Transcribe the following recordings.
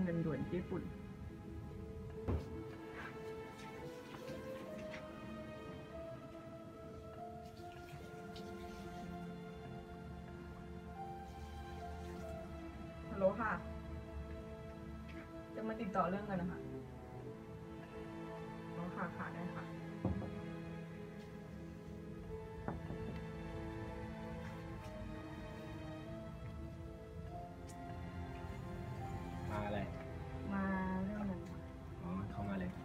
เงินด่วนญี่ปุ่นฮัลโหลค่ะจะมาติดต่อเรื่องกันนะคะอ๋อค่ะได้ค่ะมาอะไรมาเรื่องเงินค่ะอ๋อเข้ามาเลย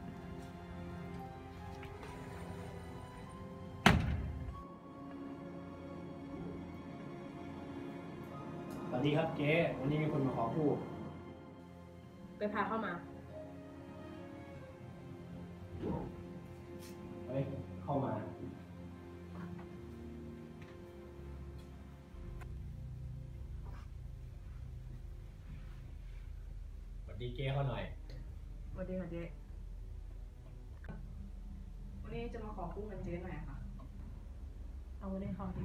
สวัสดีครับเจ๊วันนี้มีคนมาขอพูดไปพาเข้ามาเฮ้ยเข้ามาสวัสดีเจ๊เขาหน่อยสวัสดีค่ะเจ๊วันนี้จะมาขอกู้เงินเจ๊หน่อยค่ะเอาเงินให้เขาดิ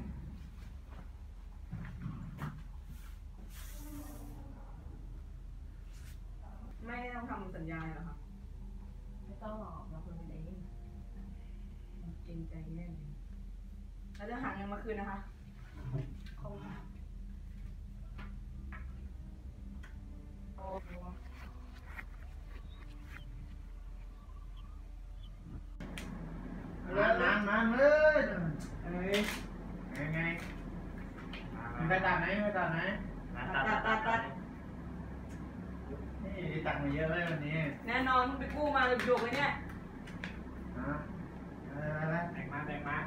ไม่ต้องทำสัญญาเหรอคะไม่ต้องหรอกเราคนเองเกรงใจแน่เลยแล้วจะหาเงินมาคืนนะคะเขามาเลยเฮ้ยไงไปตัดไหนตัดนี่ตัดมาเยอะเลยวันนี้แน่นอนมึงไปกู้มาเลยโยกเลยเนี่ยอะไรแตกมา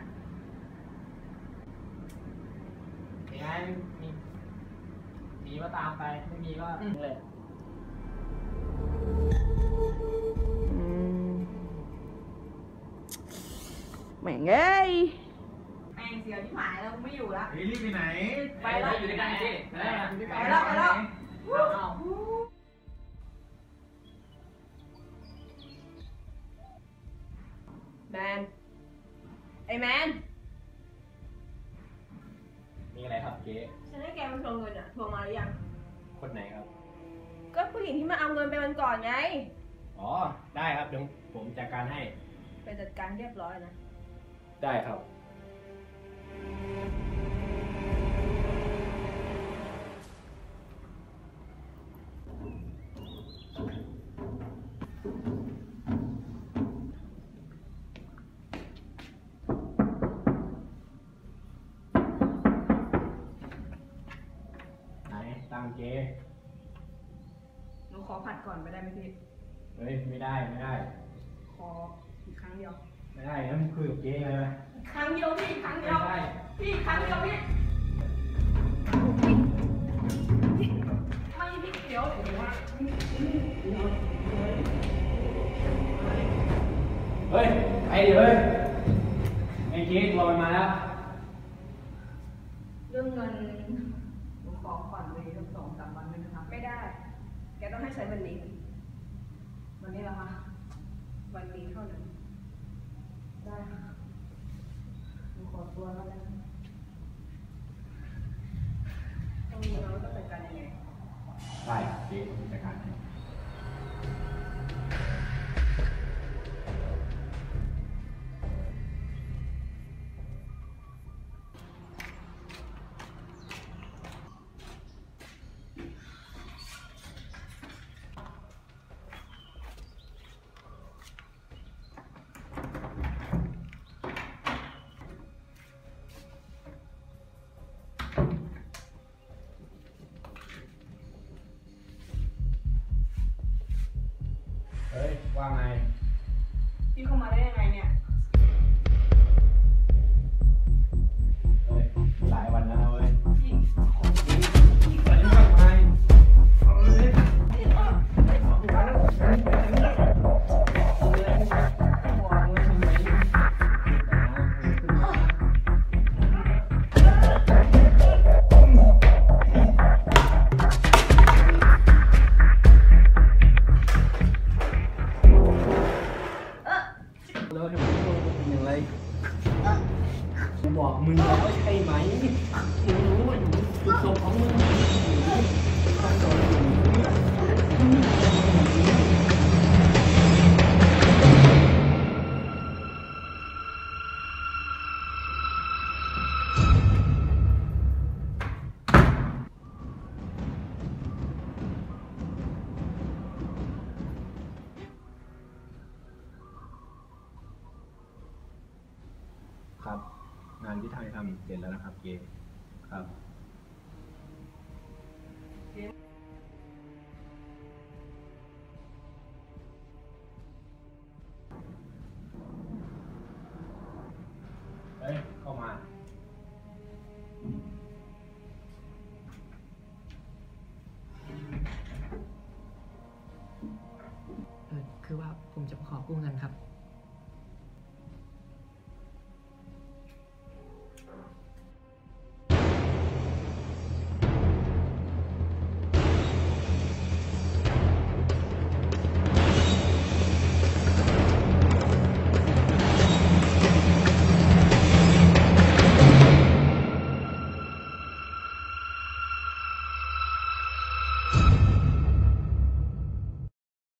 ยังไงมีก็ตามไปไม่มีก็เลยแม่งเอ้ยแม่งเสียที่หายแล้วไม่อยู่ละรีบไปไหนไปแล้วอยู่ด้วยกันสิไปแล้วแมนไอแมนมีอะไรครับเจ๊ฉันให้แกมาทวงเงินอ่ะทวงมาหรือยังคนไหนครับก็ผู้หญิงที่มาเอาเงินไปวันก่อนไงอ๋อได้ครับเดี๋ยวผมจัดการให้ไปจัดการเรียบร้อยนะได้ครับไหนตังเจ๊หนูขอผัดก่อนไปได้ไหมพี่เฮ้ยไม่ได้ขออีกครั้งเดียวไม่ได้แล้วมึงคุยกับเจ๊เลยนะครั้งเดียวพี่ครั้งเดียวพี่ครั้งเดียวพี่ไม่พี่เดี๋ยวเฮ้ยไอ้ดิเฮ้ยไอ้เจ๊ตัวมันมาแล้วเรื่องเงินหนูขอผ่อนไปสัก2-3 วันเลยนะคะไม่ได้แกต้องให้ใช้วันนี้เหรอคะวันนี้เท่านั้นได้ค่ะหนูขอตัวแล้วนะต้องมีเราต้องจัดการยังไงได้เจ๊จัดการให้ว่าไงพี่เข้ามาได้ยังไงเนี่ยเฮ้ยหลายวันแล้วเว้ยพี่ของจริงไปเรื่องไปเอาเลยบอกมึงแล้วใช่ไหมมึงรู้ว่าอยู่จุดจบของมึงต้องโดนเสร็จแล้วนะครับเกมครับ เฮ้ย เข้ามาคือว่าผมจะขอกู้เงินครับ